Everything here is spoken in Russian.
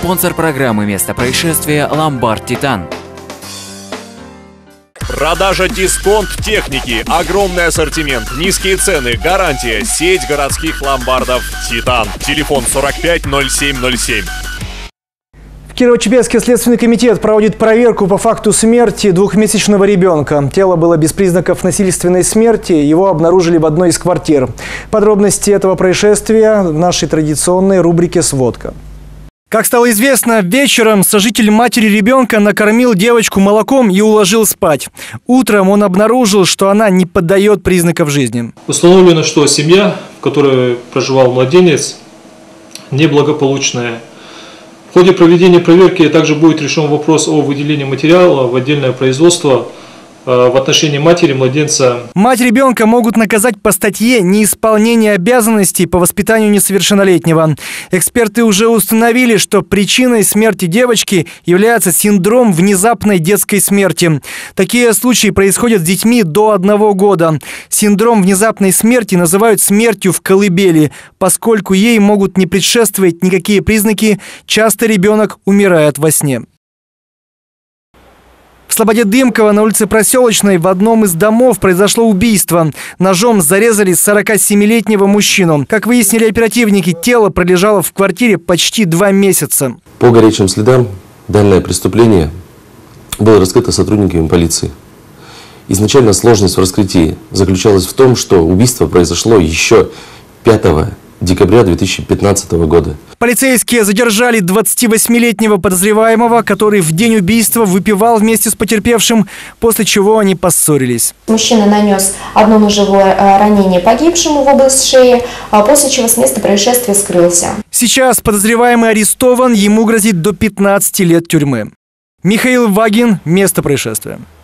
Спонсор программы «Место происшествия» «Ломбард Титан». Продажа дисконт техники, огромный ассортимент, низкие цены, гарантия, сеть городских ломбардов «Титан». Телефон 450707. В Кирово-Чепецкий следственный комитет проводит проверку по факту смерти двухмесячного ребенка. Тело было без признаков насильственной смерти, его обнаружили в одной из квартир. Подробности этого происшествия в нашей традиционной рубрике «Сводка». Как стало известно, вечером сожитель матери ребенка накормил девочку молоком и уложил спать. Утром он обнаружил, что она не поддает признаков жизни. Установлено, что семья, в которой проживал младенец, неблагополучная. В ходе проведения проверки также будет решен вопрос о выделении материала в отдельное производство в отношении матери младенца. Мать ребенка могут наказать по статье «Неисполнение обязанностей по воспитанию несовершеннолетнего». Эксперты уже установили, что причиной смерти девочки является синдром внезапной детской смерти. Такие случаи происходят с детьми до 1 года. Синдром внезапной смерти называют смертью в колыбели, поскольку ей могут не предшествовать никакие признаки, часто ребенок умирает во сне. В Слободе Дымково на улице Проселочной в одном из домов произошло убийство. Ножом зарезали 47-летнего мужчину. Как выяснили оперативники, тело пролежало в квартире почти 2 месяца. По горячим следам данное преступление было раскрыто сотрудниками полиции. Изначально сложность в раскрытии заключалась в том, что убийство произошло еще 5 декабря 2015 года. Полицейские задержали 28-летнего подозреваемого, который в день убийства выпивал вместе с потерпевшим, после чего они поссорились. Мужчина нанес одно ножевое ранение погибшему в область шеи, после чего с места происшествия скрылся. Сейчас подозреваемый арестован, ему грозит до 15 лет тюрьмы. Михаил Вагин, место происшествия.